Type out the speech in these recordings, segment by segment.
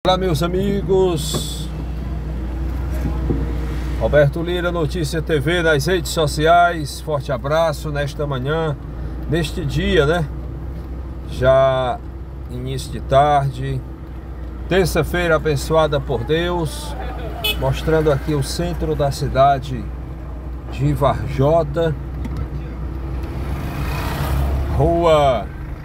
Olá, meus amigos, Roberto Lira, Notícia TV nas redes sociais. Forte abraço nesta manhã, neste dia, né? Já início de tarde, terça-feira abençoada por Deus. Mostrando aqui o centro da cidade de Varjota. Rua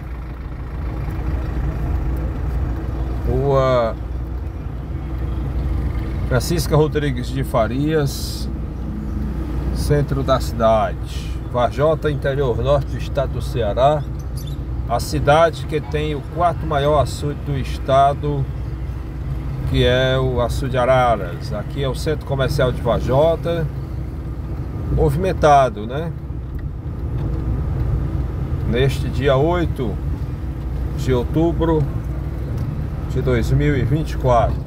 Francisca Rodrigues de Farias, centro da cidade. Varjota, interior norte do estado do Ceará. A cidade que tem o quarto maior açude do estado, que é o Açude Araras. Aqui é o centro comercial de Varjota, movimentado, né? Neste dia 8 de outubro de 2024.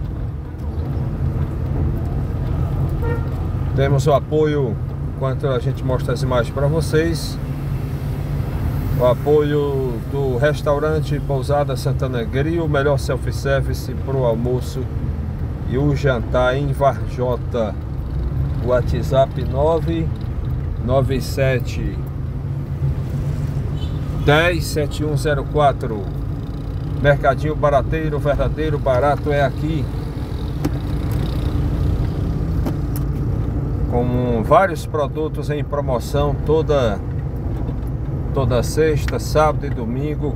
Temos o apoio, enquanto a gente mostra as imagens para vocês, o apoio do restaurante Pousada Santana Grill, o melhor self-service para o almoço e o jantar em Varjota. O WhatsApp 997 107104. Mercadinho barateiro, verdadeiro barato é aqui. Com vários produtos em promoção toda sexta, sábado e domingo.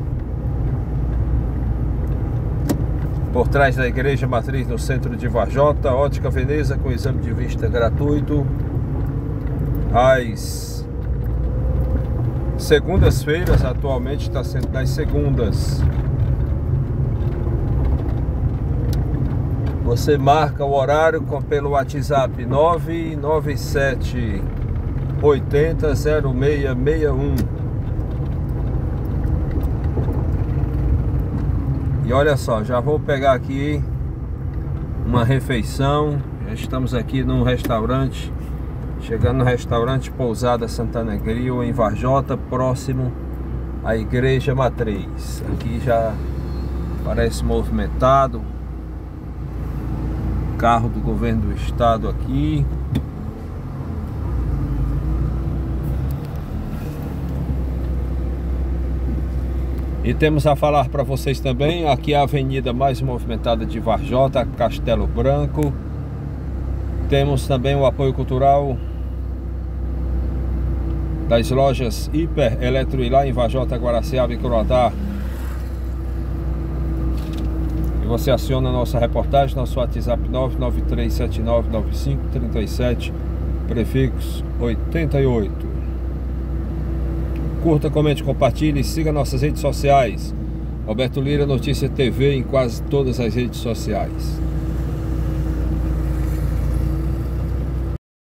Por trás da Igreja Matriz, no centro de Varjota. Ótica Veneza com exame de vista gratuito. Às segundas-feiras, atualmente está sendo nas segundas. Você marca o horário pelo WhatsApp 997 80 0661. E olha só, já vou pegar aqui uma refeição. Já estamos aqui num restaurante, chegando no restaurante Pousada Santana Grill em Varjota, próximo à Igreja Matriz. Aqui já parece movimentado. Carro do governo do estado aqui. E temos a falar para vocês também, aqui é a avenida mais movimentada de Varjota, Castelo Branco. Temos também o apoio cultural das lojas Hiper Eletroilá em Varjota, Guaraciaba e Croatá. E você aciona a nossa reportagem, nosso WhatsApp 993799537, prefixo 88. Curta, comente, compartilhe e siga nossas redes sociais. Roberto Lira, Notícia TV em quase todas as redes sociais.